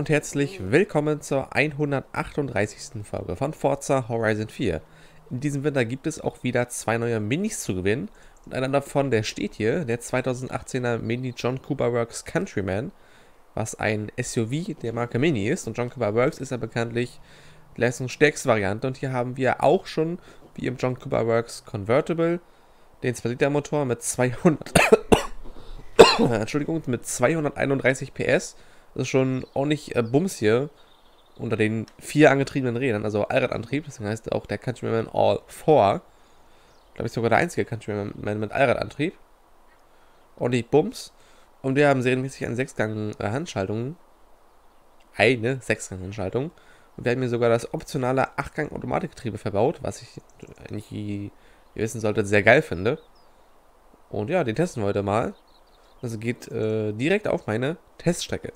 und herzlich willkommen zur 138. Folge von Forza Horizon 4. In diesem Winter gibt es auch wieder zwei neue Minis zu gewinnen und einer davon, der steht hier, der 2018er Mini John Cooper Works Countryman, was ein SUV der Marke Mini ist, und John Cooper Works ist ja bekanntlich die leistungsstärkste Variante, und hier haben wir auch schon, wie im John Cooper Works Convertible, den 2-Liter-Motor mit 200 Entschuldigung, mit 231 PS. Das ist schon ordentlich Bums hier unter den 4 angetriebenen Rädern, also Allradantrieb, deswegen heißt auch der Countryman All 4. Glaube ich sogar der einzige Countryman mit Allradantrieb. Ordentlich Bums. Und wir haben serienmäßig eine 6-Gang-Handschaltung. Eine 6-Gang-Handschaltung. Und wir haben hier sogar das optionale 8-Gang-Automatikgetriebe verbaut, was ich eigentlich, wie ihr wissen solltet, sehr geil finde. Und ja, den testen wir heute mal. Also geht direkt auf meine Teststrecke.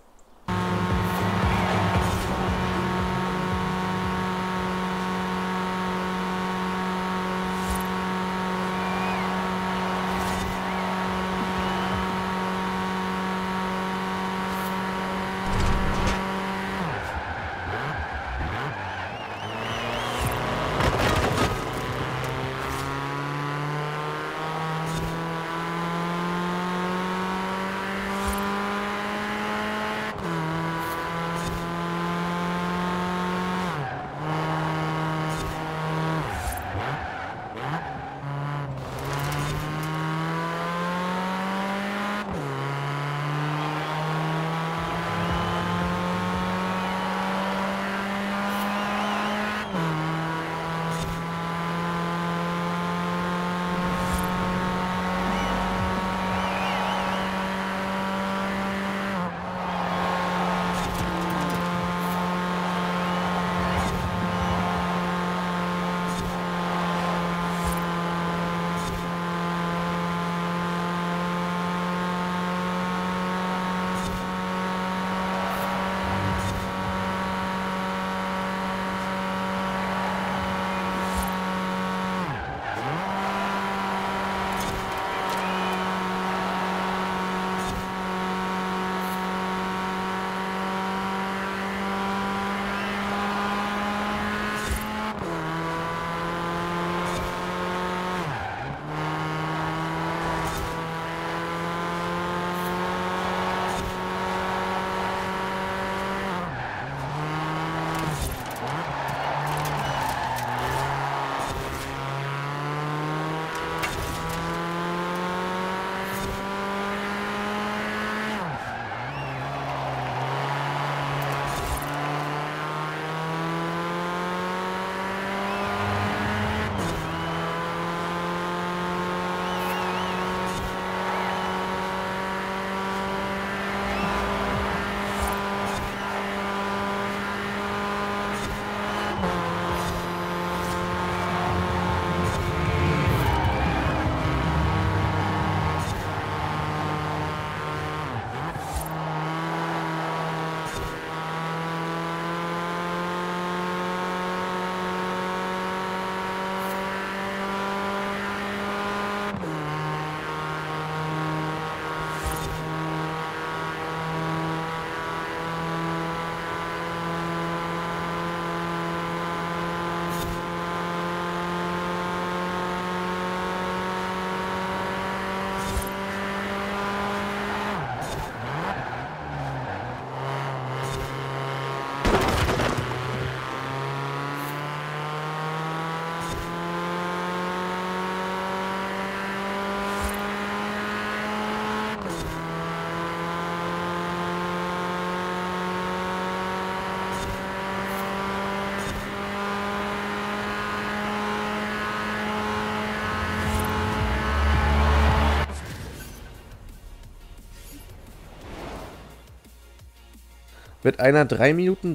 Mit einer 3 Minuten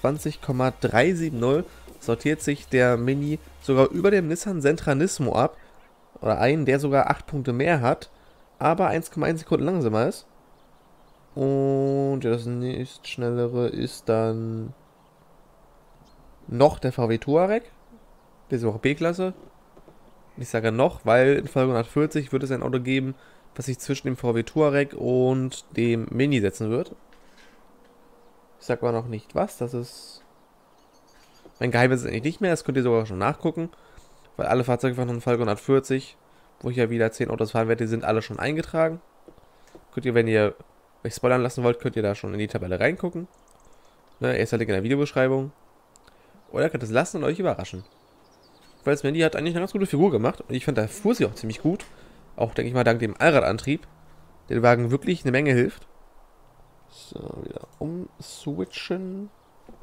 23,370 sortiert sich der Mini sogar über dem Nissan Sentra Nismo ab. Oder einen, der sogar 8 Punkte mehr hat, aber 1,1 Sekunden langsamer ist. Und das nächstschnellere ist dann noch der VW Touareg. Der ist auch B-Klasse. Ich sage noch, weil in Folge 140 wird es ein Auto geben, was sich zwischen dem VW Touareg und dem Mini setzen wird. Ich sag aber noch nicht was. Das ist... Mein Geheimnis ist eigentlich nicht mehr. Das könnt ihr sogar schon nachgucken. Weil alle Fahrzeuge von Falcon 140, wo ich ja wieder 10 Autos fahren werde, die sind alle schon eingetragen. Könnt ihr, wenn ihr euch spoilern lassen wollt, könnt ihr da schon in die Tabelle reingucken. Ne, erster Link in der Videobeschreibung. Oder könnt es lassen und euch überraschen. Weil Mandy hat eigentlich eine ganz gute Figur gemacht. Und ich fand, da fuhr sie auch ziemlich gut. Auch, denke ich mal, dank dem Allradantrieb. Der dem Wagen wirklich eine Menge hilft. So, wieder umswitchen.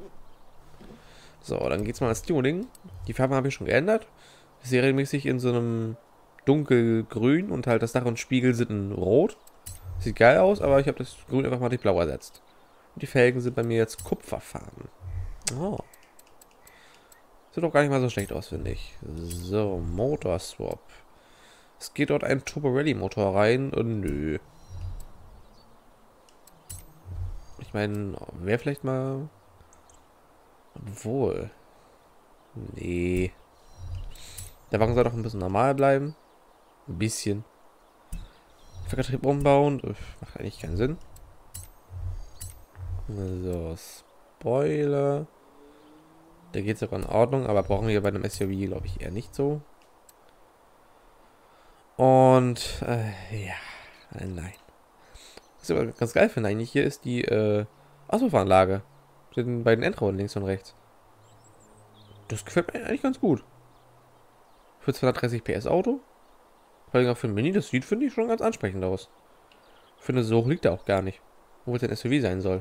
So, dann geht's mal ans Tuning. Die Farbe habe ich schon geändert. Serienmäßig in so einem dunkelgrün und halt das Dach und Spiegel sind in rot. Sieht geil aus, aber ich habe das Grün einfach mal durch Blau ersetzt. Und die Felgen sind bei mir jetzt kupferfarben. Oh. Sieht doch gar nicht mal so schlecht aus, finde ich. So, Motorswap. Es geht dort ein Turbo Rally Motor rein und nö. Ich meine, wäre vielleicht mal... Obwohl. Nee. Der Wagen soll doch ein bisschen normal bleiben. Ein bisschen. Vertrieb umbauen. Macht eigentlich keinen Sinn. So, Spoiler. Der geht sogar in Ordnung, aber brauchen wir bei einem SUV, glaube ich, eher nicht so. Und, ja. Nein. Was ich aber ganz geil finde eigentlich hier ist die, Auspuffanlage. Mit den beiden Endrohren links und rechts. Das gefällt mir eigentlich ganz gut. Für 230 PS Auto. Vor allem auch für ein Mini, das sieht, finde ich, schon ganz ansprechend aus. Ich finde, so hoch liegt er auch gar nicht. Wo es ein SUV sein soll.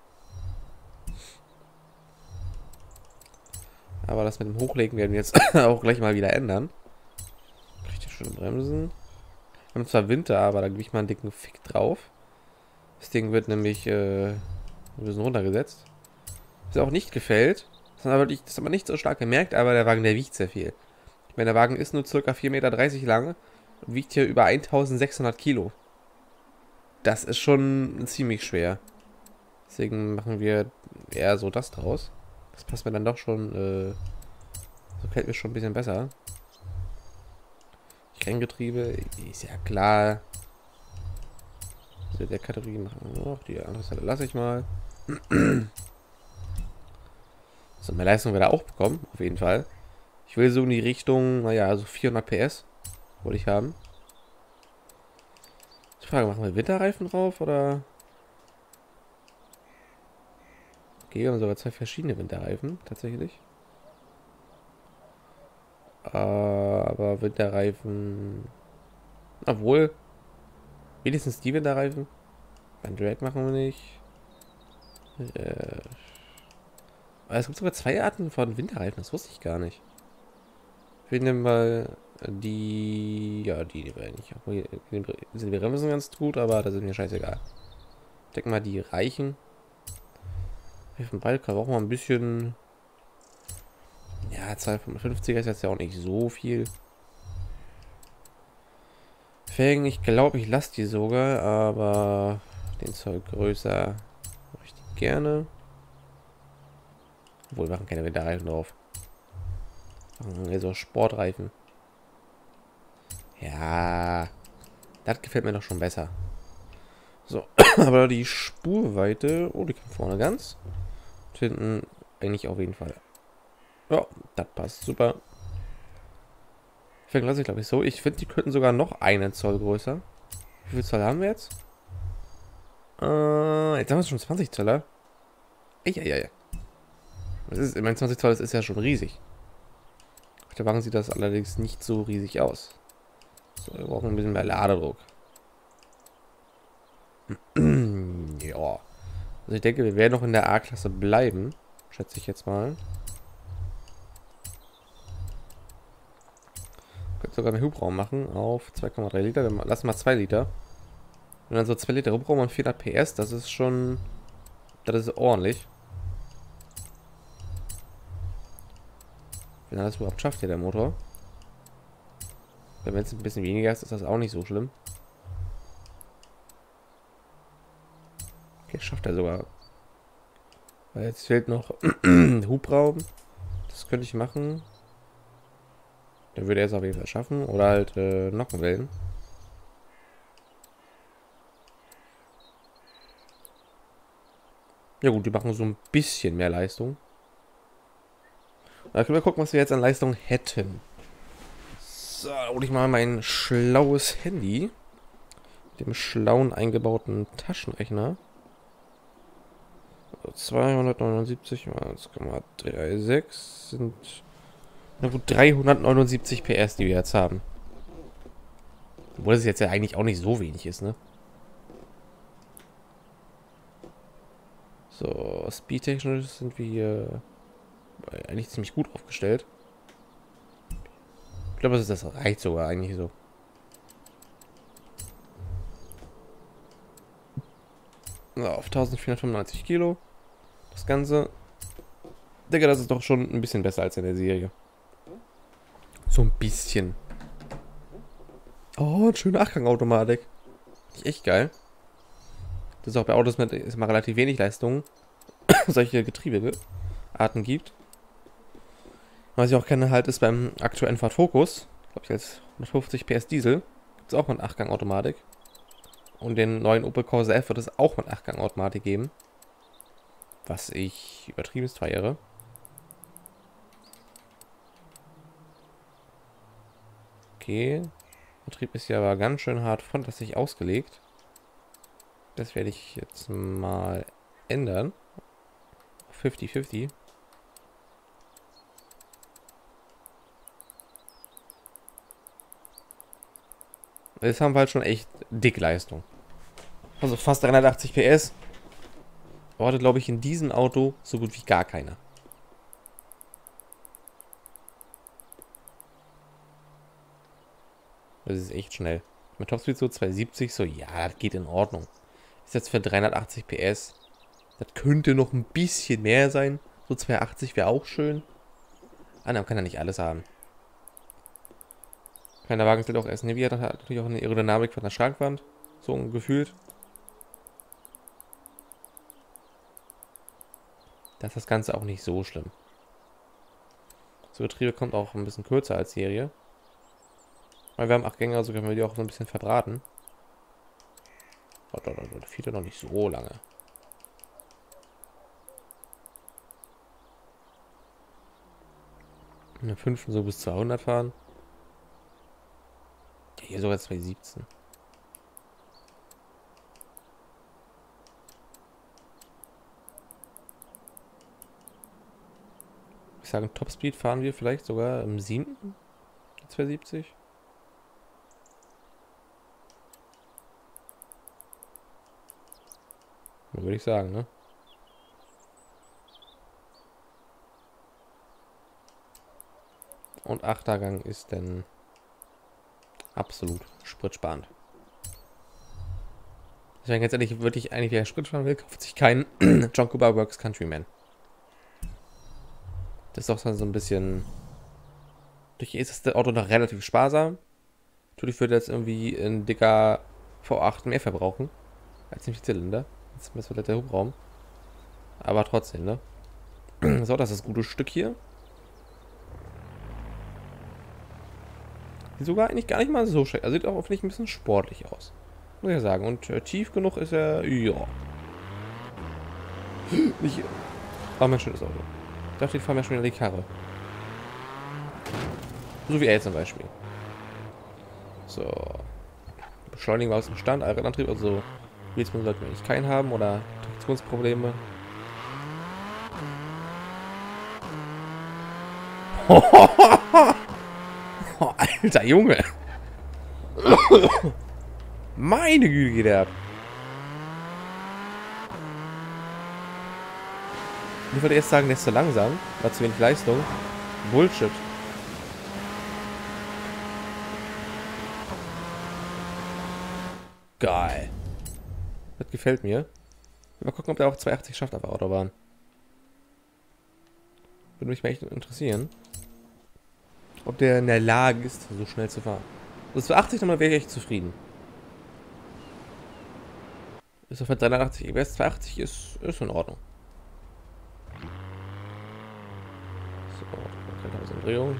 Aber das mit dem Hochlegen werden wir jetzt auch gleich mal wieder ändern. Kriegt ihr schon Bremsen? Wir haben zwar Winter, aber da gebe ich mal einen dicken Fick drauf. Das Ding wird nämlich ein bisschen runtergesetzt. Was auch nicht gefällt. Das hat man nicht so stark gemerkt, aber der Wagen, der wiegt sehr viel. Ich meine, der Wagen ist nur ca. 4,30 Meter lang und wiegt hier über 1600 Kilo. Das ist schon ziemlich schwer. Deswegen machen wir eher so das draus. Das passt mir dann doch schon, so gefällt mir schon ein bisschen besser. Renngetriebe, ist ja klar. Also der Kategorie machen wir noch. Die andere Seite lasse ich mal. So, mehr Leistung wird er auch bekommen, auf jeden Fall. Ich will so in die Richtung, naja, also 400 PS wollte ich haben. Die Frage, machen wir Winterreifen drauf oder? Okay, wir haben sogar 2 verschiedene Winterreifen, tatsächlich. Aber Winterreifen... Obwohl... Wenigstens die Winterreifen. Beim Drag machen wir nicht. Es gibt sogar 2 Arten von Winterreifen, das wusste ich gar nicht. Wir nehmen mal die... Ja, die nehmen wir nicht. Obwohl, sind die Bremsen ganz gut, aber das ist mir scheißegal. Ich denke mal, die reichen. Reifen beide kann auch mal ein bisschen... Ja, 255er ist jetzt ja auch nicht so viel. Felgen, ich glaube, ich lasse die sogar, aber den Zoll größer mache ich die gerne. Obwohl, wir machen keine Winterreifen drauf. Machen wir so Sportreifen. Ja, das gefällt mir doch schon besser. So, aber die Spurweite, oh, die kommt vorne ganz. Und hinten eigentlich auf jeden Fall. Ja, das passt super. Felgen lasse ich, glaube ich, so. Ich finde, die könnten sogar noch einen Zoll größer. Wie viel Zoll haben wir jetzt? Jetzt haben wir schon 20 Zöller. Ja. Das ist, ich meine, 20 Zoll, das ist ja schon riesig. Auf der Wagen sieht das allerdings nicht so riesig aus. So, wir brauchen ein bisschen mehr Ladedruck. Ja. Also ich denke, wir werden noch in der A-Klasse bleiben. Schätze ich jetzt mal. Sogar einen Hubraum machen auf 2,3 Liter. Dann lassen wir 2 Liter. Und dann so 2 Liter Hubraum und 400 PS, das ist schon... Das ist ordentlich. Wenn er das überhaupt schafft hier, der Motor. Wenn es ein bisschen weniger ist, ist das auch nicht so schlimm. Okay, schafft er sogar. Weil jetzt fehlt noch Hubraum. Das könnte ich machen. Dann würde er es auf jeden Fall schaffen. Oder halt Nockenwellen. Ja gut, die machen so ein bisschen mehr Leistung. Da können wir gucken, was wir jetzt an Leistung hätten. So, da hole ich mal mein schlaues Handy. Mit dem schlauen eingebauten Taschenrechner. 279 mal 1,36 sind, na gut, 379 PS, die wir jetzt haben. Obwohl das jetzt ja eigentlich auch nicht so wenig ist, ne? So, speedtechnisch sind wir hier eigentlich ziemlich gut aufgestellt. Ich glaube, das reicht sogar eigentlich so. So, auf 1495 Kilo. Das Ganze. Ich denke, das ist doch schon ein bisschen besser als in der Serie. So ein bisschen. Oh, eine schöne Achtgang-Automatik. Echt geil. Das ist auch bei Autos mit ist mal relativ wenig Leistung. Solche Getriebearten gibt. Was ich auch kenne halt ist beim aktuellen Ford Focus. Glaube ich als 150 PS Diesel. Gibt es auch mit Achtgang-Automatik. Und den neuen Opel Corsa F wird es auch mit Achtgang-Automatik geben. Was ich übertrieben feiere. Okay. Der Betrieb ist ja aber ganz schön hart frontlastig ausgelegt. Das werde ich jetzt mal ändern. 50-50. Jetzt haben wir halt schon echt dick Leistung. Also fast 380 PS. Orte, glaube ich, in diesem Auto so gut wie gar keiner. Das ist echt schnell. Mit Topspeed so 270, so ja, das geht in Ordnung. Ist jetzt für 380 PS. Das könnte noch ein bisschen mehr sein. So 280 wäre auch schön. Ah, man kann ja nicht alles haben. Kleiner Wagen stellt auch erst Navi, hat natürlich auch eine Aerodynamik von der Schrankwand. So gefühlt. Da ist das Ganze auch nicht so schlimm. Das Getriebe kommt auch ein bisschen kürzer als Serie. Weil wir haben 8 Gänge, also können wir die auch so ein bisschen verbraten. Oh, da fehlt ja noch nicht so lange. In der 5. so bis 200 fahren. Ja, hier sogar 217. Ich sage, Topspeed fahren wir vielleicht sogar im 7. 270. Würde ich sagen, ne? Und 8er Gang ist dann absolut spritsparend. Deswegen jetzt endlich wirklich eigentlich, wer Sprit fahren will, kauft sich keinen John Cooper Works Countryman. Das ist doch so ein bisschen. Durch ist das Auto noch relativ sparsam. Natürlich würde jetzt irgendwie ein dicker V8 mehr verbrauchen. Als ein Zylinder. Jetzt ist vielleicht der Hubraum. Aber trotzdem, ne? So, das ist das gute Stück hier. Sieht sogar eigentlich gar nicht mal so schlecht. Also sieht auch vielleicht ein bisschen sportlich aus. Muss ich ja sagen. Und tief genug ist er. Ja. Nicht. Aber mein schönes Auto. Ich dachte, ich fahre mir schon in die Karre. So wie er jetzt zum Beispiel. So. Beschleunigen wir aus dem Stand. Allradantrieb, also Wheelsman sollten wir eigentlich keinen haben oder Traktionsprobleme. Oh, alter Junge. Meine Güte geht er ab. Ich wollte erst sagen, der ist zu langsam. War zu wenig Leistung. Bullshit. Geil. Das gefällt mir. Mal gucken, ob der auch 280 schafft auf der Autobahn. Würde mich mal echt interessieren. Ob der in der Lage ist, so schnell zu fahren. Das für 80 nochmal wäre ich echt zufrieden. Ist auf 380 EBS, 280 ist in Ordnung. So, 3000 Umdrehungen.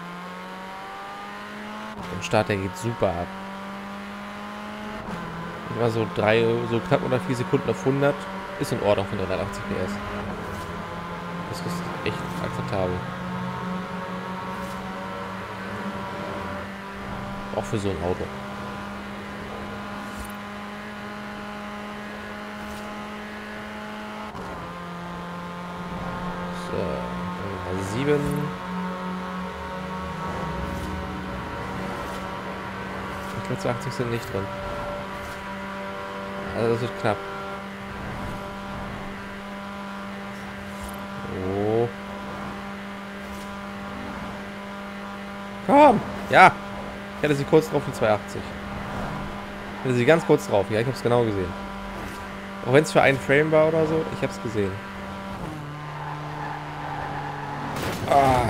Der Start, der geht super ab. Immer so so knapp unter 4 Sekunden auf 100 ist in Ordnung von 380 PS. Das ist echt akzeptabel. Auch für so ein Auto. So, 7. Ich glaube, 80 sind nicht drin. Also das wird knapp. Oh. Komm! Ja! Ich hatte sie kurz drauf, die 280. Ich hatte sie ganz kurz drauf. Ja, ich habe es genau gesehen. Auch wenn es für einen Frame war oder so, ich habe es gesehen. Ah.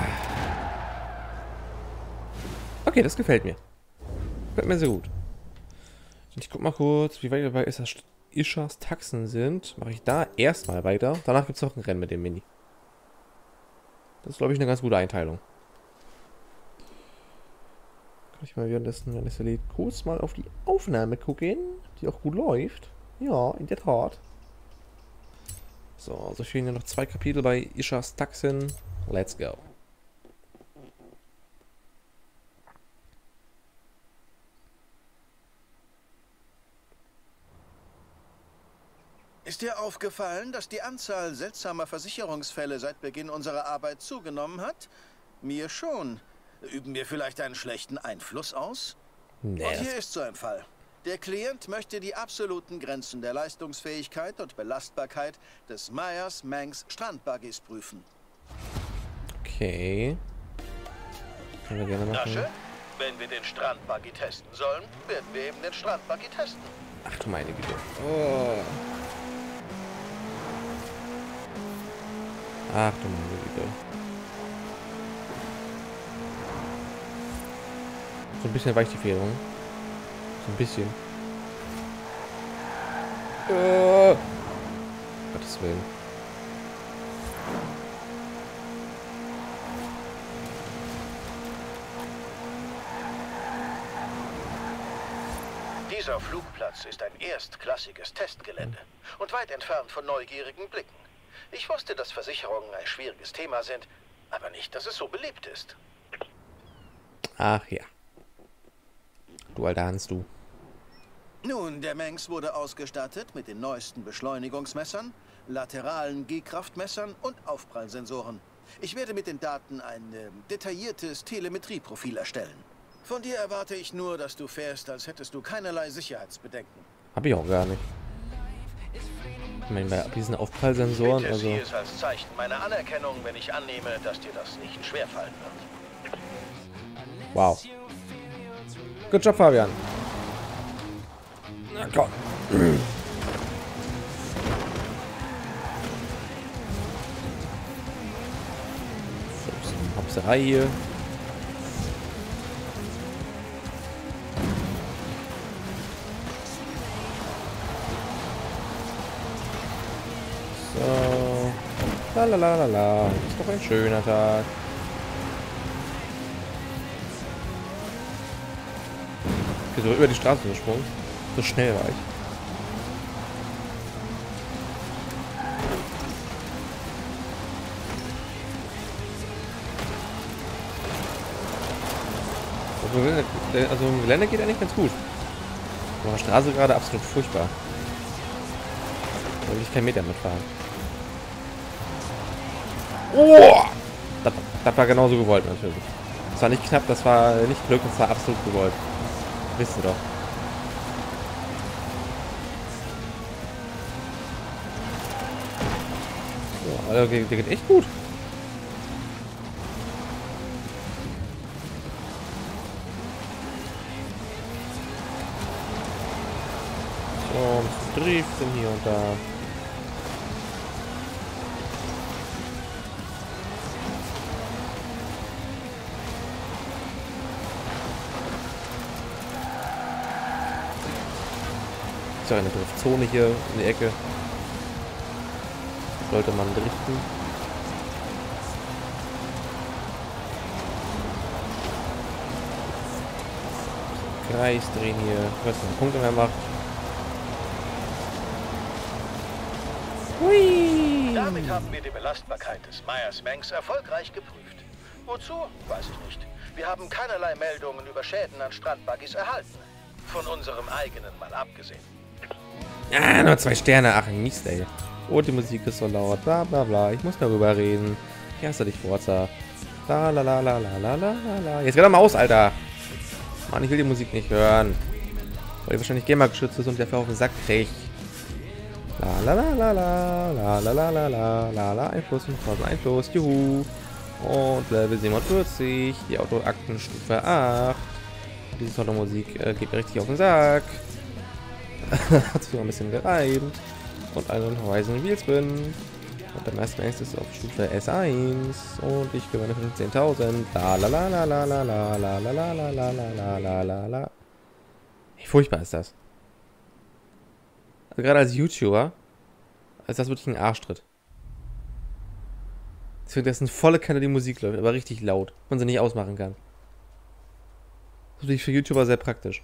Okay, das gefällt mir. Gefällt mir sehr gut. Ich guck mal kurz, wie weit wir bei Ischas Taxen sind. Mache ich da erstmal weiter. Danach gibt es noch ein Rennen mit dem Mini. Das ist, glaube ich, eine ganz gute Einteilung. Kann ich mal währenddessen, wenn es lädt, kurz mal auf die Aufnahme gucken, die auch gut läuft. Ja, in der Tat. So, also fehlen ja noch 2 Kapitel bei Ischas Taxen. Let's go. Ist dir aufgefallen, dass die Anzahl seltsamer Versicherungsfälle seit Beginn unserer Arbeit zugenommen hat? Mir schon. Üben wir vielleicht einen schlechten Einfluss aus? Nee, Und hier ist so ein Fall. Der Klient möchte die absoluten Grenzen der Leistungsfähigkeit und Belastbarkeit des Myers-Manx Strandbuggys prüfen. Okay. Können wir gerne machen. Na schön. Wenn wir den Strandbuggy testen sollen, werden wir eben den Strandbuggy testen. Ach du meine Güte. Oh. Ach du meine Güte. So ein bisschen weicht die Federung. So ein bisschen. Gottes Willen. Dieser Flugplatz ist ein erstklassiges Testgelände und weit entfernt von neugierigen Blicken. Ich wusste, dass Versicherungen ein schwieriges Thema sind, aber nicht, dass es so beliebt ist. Ach ja. Du alter Hans, du. Nun, der Manx wurde ausgestattet mit den neuesten Beschleunigungsmessern, lateralen G-Kraftmessern und Aufprallsensoren. Ich werde mit den Daten ein detailliertes Telemetrieprofil erstellen. Von dir erwarte ich nur, dass du fährst, als hättest du keinerlei Sicherheitsbedenken. Hab ich auch gar nicht. Ich meine, bei diesen Aufprallsensoren, Bitte also... sieh es als Zeichen meiner Anerkennung, wenn ich annehme, dass dir das nicht schwerfallen wird. Wow. Good job, Fabian. Na komm. So, ein bisschen Hopserei hier. So. Lalalala. Ist doch ein schöner Tag. Okay, so über die Straße gesprungen. So schnell war ich. Also im Gelände geht eigentlich ganz gut. Aber auf der Straße gerade absolut furchtbar. Da will ich keinen Meter mitfahren. Oh! Das war genauso gewollt natürlich. Das war nicht knapp, das war nicht Glück, das war absolut gewollt. Wisst ihr doch. So, also der geht echt gut. So, ein bisschen Driften hier und da. Ist ja eine Driftzone hier in der Ecke. Sollte man driften. Kreis drehen hier. Ich weiß nicht, Punkte mehr macht. Hui. Damit haben wir die Belastbarkeit des Myers-Manx erfolgreich geprüft. Wozu? Weiß ich nicht. Wir haben keinerlei Meldungen über Schäden an Strandbuggies erhalten. Von unserem eigenen mal abgesehen. Ah, nur 2 Sterne. Ach, Mist, ey. Oh, die Musik ist so laut. Bla bla bla. Ich muss darüber reden. Ich hasse dich, Forza. La la la la la la la la. Jetzt geh doch mal aus, Alter. Mann, ich will die Musik nicht hören. Weil die wahrscheinlich GEMA geschützt ist und dafür auf den Sack kriegt. La la la la la la la la la la la. Einfluss, 1000 Einfluss. Juhu. Und Level 47. Die Autoaktenstufe 8. Diese tolle Musik geht mir richtig auf den Sack. Hat sich noch ein bisschen gereimt. Und einen Horizon Wheelspin. Und der Myers-Manx ist auf Stufe S1. Und ich gewinne 15.000. La la la la la la la la la la la la la la la la. Wie furchtbar ist das? Also gerade als YouTuber ist das wirklich ein Arschtritt. Deswegen, dass eine volle Kanne die Musik läuft, aber richtig laut. Man sie nicht ausmachen kann. Das ist natürlich für YouTuber sehr praktisch.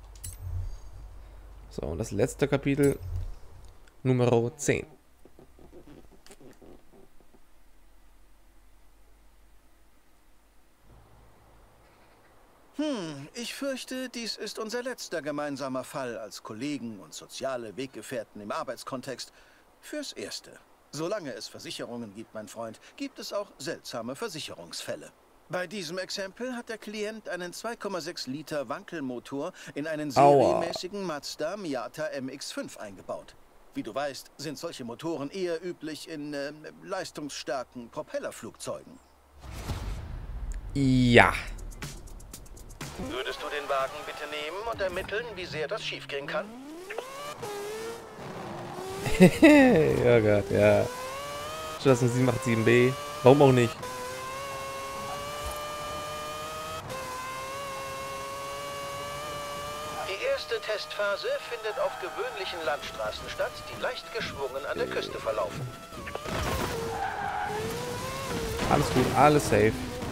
So, und das letzte Kapitel. Nummer 10. Ich fürchte, dies ist unser letzter gemeinsamer Fall als Kollegen und soziale Weggefährten im Arbeitskontext. Fürs Erste. Solange es Versicherungen gibt, mein Freund, gibt es auch seltsame Versicherungsfälle. Bei diesem Exempel hat der Klient einen 2,6 Liter Wankelmotor in einen serienmäßigen Mazda Miata MX-5 eingebaut. Wie du weißt, sind solche Motoren eher üblich in leistungsstarken Propellerflugzeugen. Ja. Würdest du den Wagen bitte nehmen und ermitteln, wie sehr das schiefgehen kann? Ja Gott, ja. Straßen 787B. Warum auch nicht? Die erste Testphase findet auf gewöhnlichen Landstraßen statt, die leicht geschwungen an der Küste verlaufen. Alles gut, alles safe.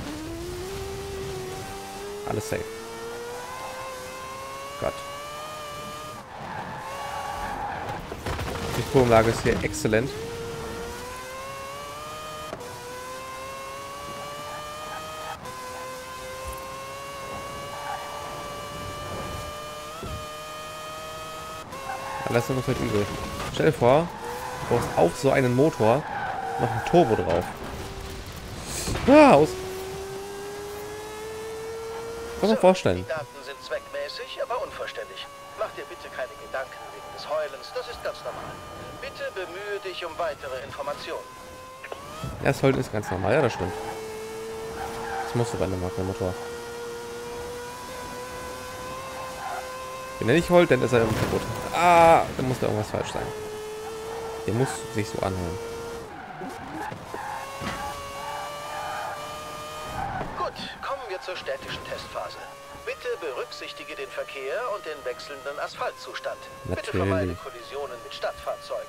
Alles safe. Gott. Die Turmlage ist hier exzellent. Das ist halt übel. Stell dir vor, du brauchst auf so einen Motor noch ein Turbo drauf. Ah, aus. Kann man vorstellen. Die Daten sind zweckmäßig, aber unvollständig. Mach dir bitte keine Gedanken wegen des Heulens, das ist ganz normal. Bitte bemühe dich um weitere Informationen. Ja, das Heulen ist ganz normal, ja, das stimmt. Das musst du rennen machen, der Motor. Wenn er nicht heult, dann ist er irgendwie kaputt. Ah, dann muss da irgendwas falsch sein. Der muss sich so anhören. Gut, kommen wir zur städtischen Testphase. Bitte berücksichtige den Verkehr und den wechselnden Asphaltzustand. Bitte vermeide Kollisionen mit Stadtfahrzeugen.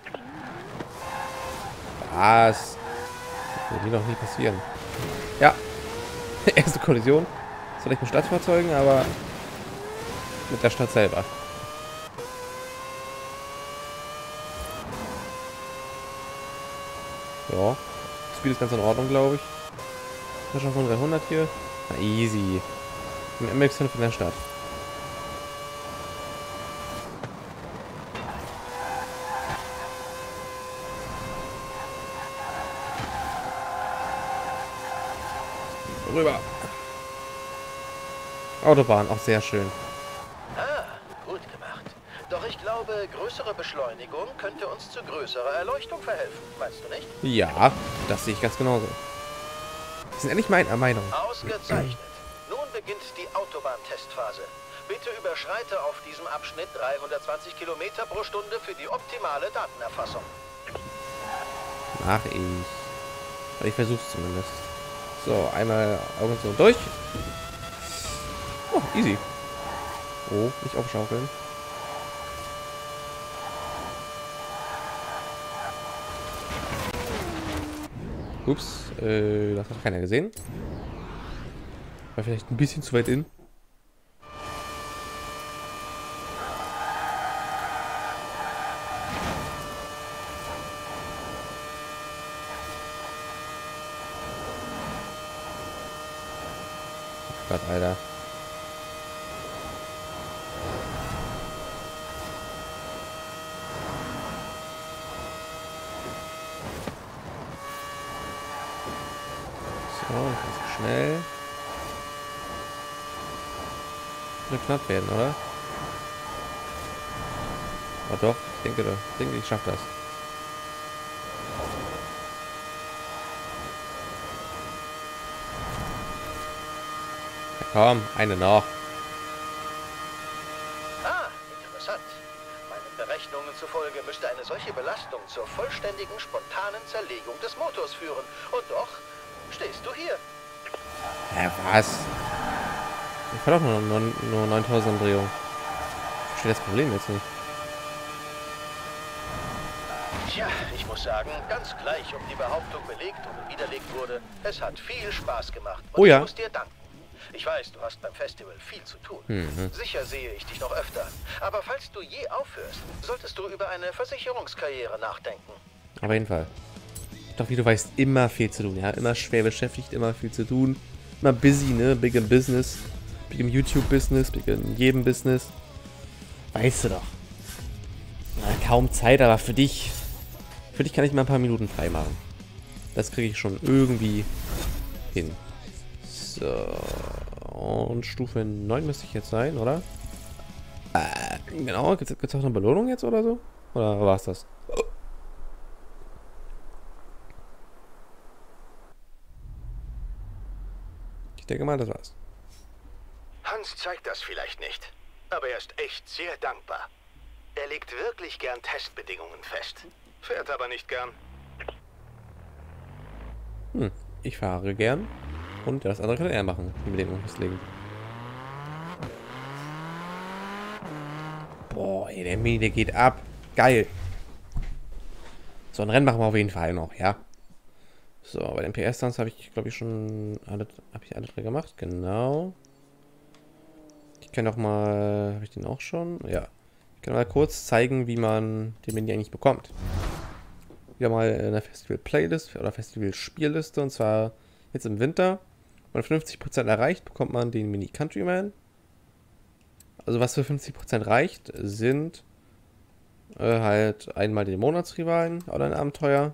Was? Das wird mir noch nie passieren. Ja. Erste Kollision. Vielleicht mit Stadtfahrzeugen, aber mit der Stadt selber. Ja. Speed ist ganz in Ordnung, glaube ich. Das ist schon von 300 hier. Na, easy. Im MX5 in der Stadt. Rüber. Autobahn, auch sehr schön. Ah, gut gemacht. Doch ich glaube, größere Beschleunigung könnte uns zu größerer Erleuchtung verhelfen. Meinst du nicht? Ja, das sehe ich ganz genauso. Sie sind endlich meiner Meinung. Ausgezeichnet. Nun beginnt die Autobahn-Testphase. Bitte überschreite auf diesem Abschnitt 320 Kilometer pro Stunde für die optimale Datenerfassung. Mach ich. Aber ich versuche es zumindest. So, einmal Augen so durch. Oh, easy. Oh, nicht aufschaukeln. Ups, das hat keiner gesehen. War vielleicht ein bisschen zu weit in. Gott, Alter. So, ganz schnell. Wird knapp werden, oder? Oh doch, ich denke, ich schaffe das. Ja, komm, eine noch. Ah, interessant. Meinen Berechnungen zufolge müsste eine solche Belastung zur vollständigen, spontanen Zerlegung des Motors führen. Und doch stehst du hier. Ja, was? Ich fahre doch nur 9000 Umdrehungen. Ich verstehe das Problem jetzt nicht. Tja, ich muss sagen, ganz gleich, ob die Behauptung belegt oder widerlegt wurde, es hat viel Spaß gemacht. Und Oh ja. ich muss dir danken. Ich weiß, du hast beim Festival viel zu tun. Sicher sehe ich dich noch öfter. Aber falls du je aufhörst, solltest du über eine Versicherungskarriere nachdenken. Auf jeden Fall. Doch wie du weißt, immer viel zu tun. Ja, immer schwer beschäftigt, immer viel zu tun. Immer busy, ne? Big in Business. Big im YouTube-Business, big in jedem Business. Weißt du doch. Na, kaum Zeit, aber für dich kann ich mal ein paar Minuten frei machen. Das kriege ich schon irgendwie hin. So. Und Stufe 9 müsste ich jetzt sein, oder? Genau. Gibt es auch eine Belohnung jetzt oder so? Oder war es das? Ich denke mal, das war's. Hans zeigt das vielleicht nicht, aber er ist echt sehr dankbar. Er legt wirklich gern Testbedingungen fest, fährt aber nicht gern. Ich fahre gern. Und das andere kann er machen. Die Bedingungen festlegen. Boah, ey, der Mini, der geht ab. Geil. So, ein Rennen machen wir auf jeden Fall noch, ja. So, bei den PS-Stunts habe ich, glaube ich, schon alle drei gemacht. Genau. Ich kann auch mal... Habe ich den auch schon? Ja. Ich kann mal kurz zeigen, wie man den Mini eigentlich bekommt. Wieder mal in der Festival-Playlist oder Festival-Spielliste. Und zwar jetzt im Winter. Wenn man 50% erreicht, bekommt man den Mini Countryman. Also was für 50% reicht, sind halt einmal den Monatsrivalen oder ein Abenteuer.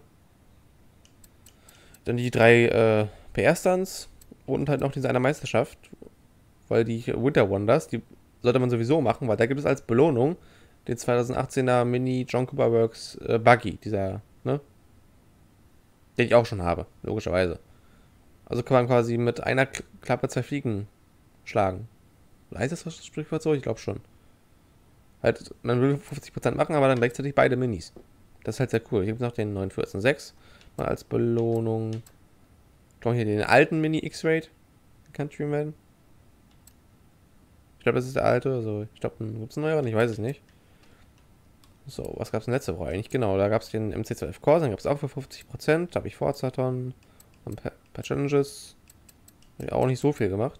Dann die 3 PR-Stunts und halt noch diese eine Meisterschaft. Weil die Winter Wonders, die sollte man sowieso machen, weil da gibt es als Belohnung den 2018er Mini John Cooper Works Buggy. Dieser, ne? Den ich auch schon habe, logischerweise. Also kann man quasi mit einer Klappe 2 Fliegen schlagen. Heißt das Sprichwort so? Ich glaube schon. Halt, man will 50% machen, aber dann gleichzeitig beide Minis. Das ist halt sehr cool. Hier gibt es noch den 914.6 mal als Belohnung. Ich glaube hier den alten Mini X-Raid. Countryman. Ich glaube, das ist der alte. Also, ich glaube, gibt es einen neueren? Ich weiß es nicht. So, was gab es denn letzte Woche eigentlich? Genau, da gab es den MC12 Corsa, den gab es auch für 50%. Da habe ich Forzaton und ein paar Challenges. Habe ich auch nicht so viel gemacht.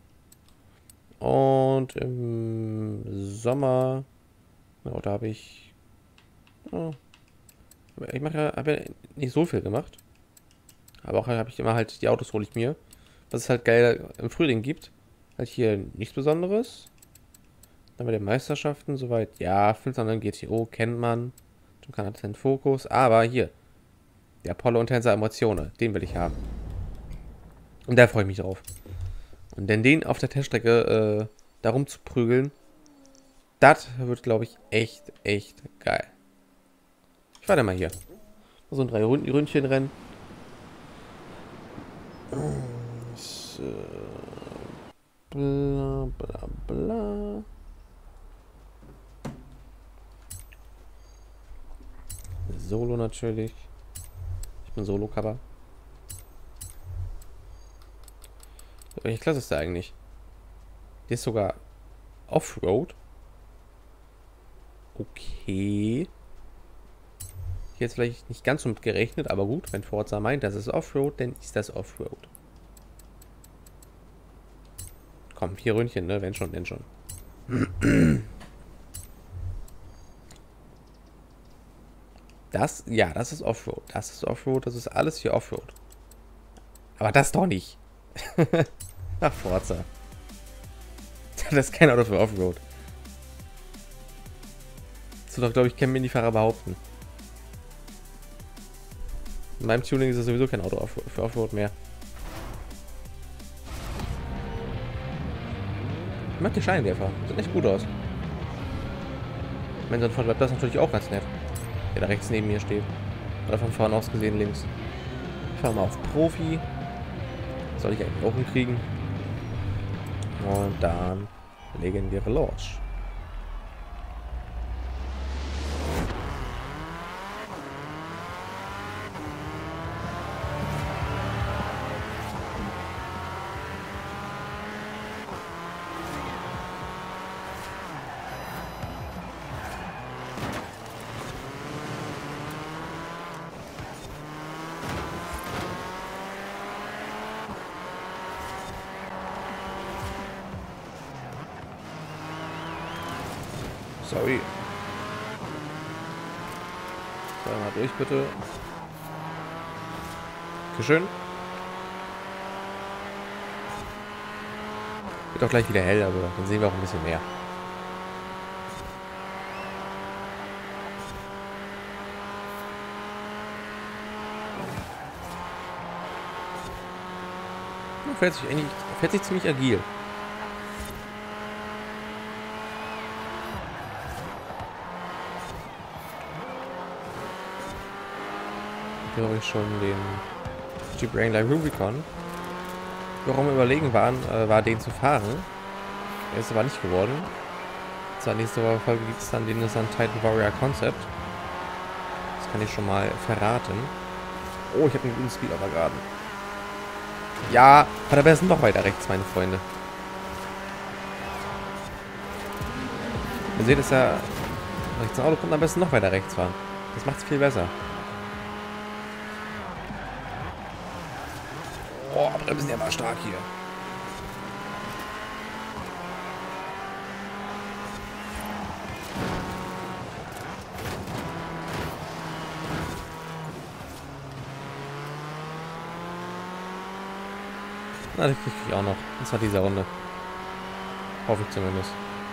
Und im Sommer, ja, da habe ich, habe ja nicht so viel gemacht. Aber auch habe ich immer halt, die Autos hole ich mir. Was es halt geil im Frühling gibt. Halt hier nichts Besonderes. Dann bei den Meisterschaften soweit, ja, 500 GTO kennt man. Dann kann halt den Fokus. Aber hier, der Apollo Intenser Emotionen, den will ich haben. Und da freue ich mich drauf. Und denn den auf der Teststrecke darum zu prügeln, das wird, glaube ich, echt geil. Ich warte mal hier. So ein 3 Ründchen rennen. So. Bla bla bla. Solo natürlich. Ich bin Solo-Cover. Welche Klasse ist der eigentlich? Der ist sogar Offroad. Okay. Ich hätte vielleicht nicht ganz so mit gerechnet, aber gut, wenn Forza meint, das ist Offroad, dann ist das Offroad. Komm, 4 Ründchen, ne? Wenn schon, denn schon. Das, ja, das ist Offroad. Das ist Offroad, das ist alles hier Offroad. Aber das doch nicht. Ach, Forza. Das ist kein Auto für Offroad. Das wird doch, glaube ich, kein Minifahrer behaupten. In meinem Tuning ist es sowieso kein Auto für Offroad mehr. Ich mag die Scheinwerfer. Sieht echt gut aus. Mein Sohn von das ist natürlich auch ganz nett. Der da rechts neben mir steht. Oder von vorne aus gesehen links. Ich fahre mal auf Profi. Soll ich eigentlich auch hinkriegen. Und dann legen wir los. Sorry. So, mal durch, bitte. Dankeschön. Wird auch gleich wieder hell, aber dann sehen wir auch ein bisschen mehr. Fährt sich ziemlich agil. Hier habe ich schon den Jeep Wrangler Rubicon. Warum wir überlegen waren, war den zu fahren. Er ist aber nicht geworden. Zur nächsten Folge gibt es dann den Nissan Titan Warrior Concept. Das kann ich schon mal verraten. Oh, ich habe einen guten Speed aber gerade. Ja, hat er besser noch weiter rechts, meine Freunde. Ihr seht es ja, rechts ein Auto kommt, am besten noch weiter rechts fahren. Das macht es viel besser. Oh, Bremsen ja mal stark hier. Na, das kriege ich auch noch. Das war diese Runde. Hoffe ich zumindest.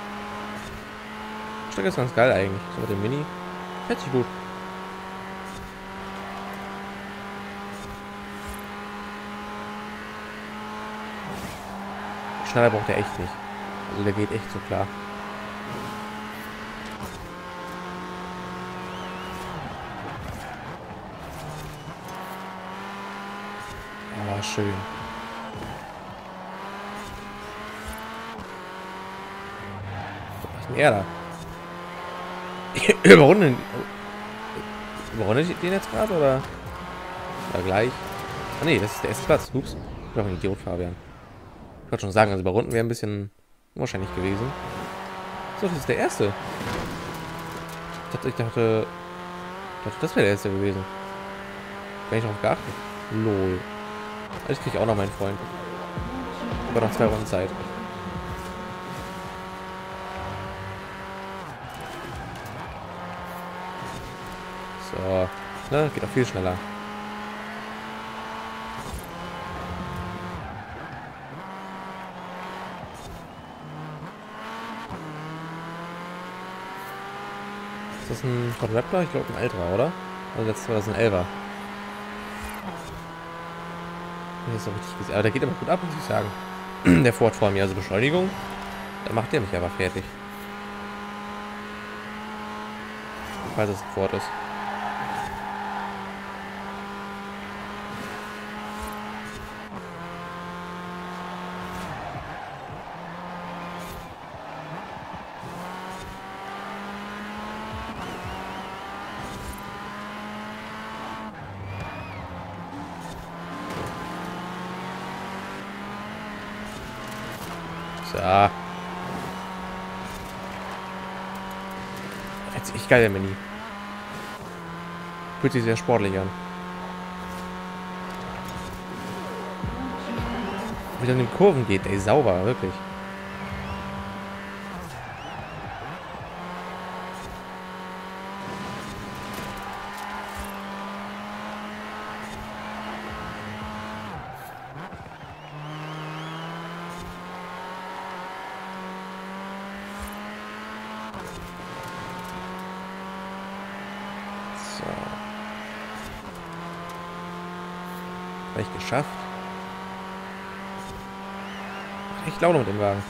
Die Strecke ist ganz geil eigentlich. So mit dem Mini. Fährt sich gut. Schneller braucht er echt nicht. Also der geht echt so klar. Ja, schön. Was ist denn er da? Überrundet den jetzt gerade oder? Oder gleich? Ah ne, das ist der erste Platz. Ups. Ich bin doch ein Idiot, Fabian. Ich wollte schon sagen, also überrunden wäre ein bisschen unwahrscheinlich gewesen. So, das ist der erste. Ich dachte das wäre der erste gewesen. Wenn ich darauf geachtet. Lol. Also ich kriege auch noch meinen Freund. Aber noch 2 Runden Zeit. So. Ne, geht auch viel schneller. Ist das ein Ford Raptor? Ich glaube ein älterer, oder? Also letztes war das ein 11er. Das ist so richtig gesehen. Aber der geht immer gut ab, muss ich sagen. Der Ford vor mir, also Beschleunigung. Da macht der mich aber fertig. Falls es ein Ford ist. So. Jetzt echt geil, der Mini. Fühlt sich sehr sportlich an. Wie er in den Kurven geht, ey, sauber, wirklich. Vielleicht geschafft. Macht echt Laune mit dem Wagen.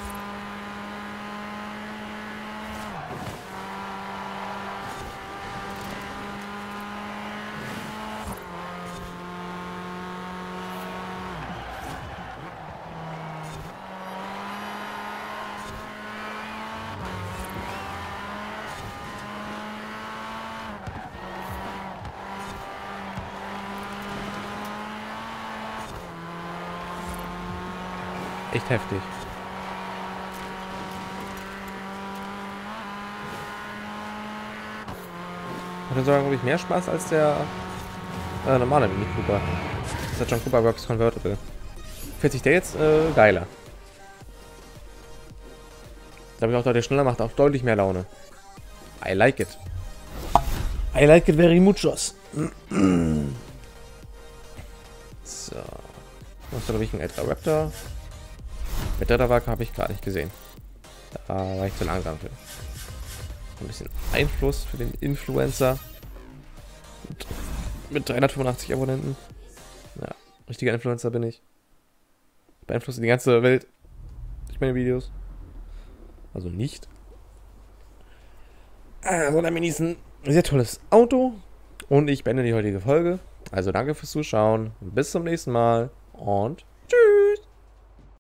Echt heftig. Hat sogar, glaube ich, mehr Spaß als der normale Mini Cooper. Das hat John Cooper Works Convertible. Fällt sich der jetzt geiler. Da habe ich auch deutlich schneller, macht auch deutlich mehr Laune. I like it. I like it very muchos. So. Was ist da, glaube ich, ein älterer Raptor? Mit der Wacke habe ich gar nicht gesehen. Da war ich zu langsam für. Ein bisschen Einfluss für den Influencer. Mit 385 Abonnenten. Ja, richtiger Influencer bin ich. Beeinflusse die ganze Welt durch meine Videos. Also nicht. Also der Mini ist ein sehr tolles Auto. Und ich beende die heutige Folge. Also danke fürs Zuschauen. Bis zum nächsten Mal. Und tschüss.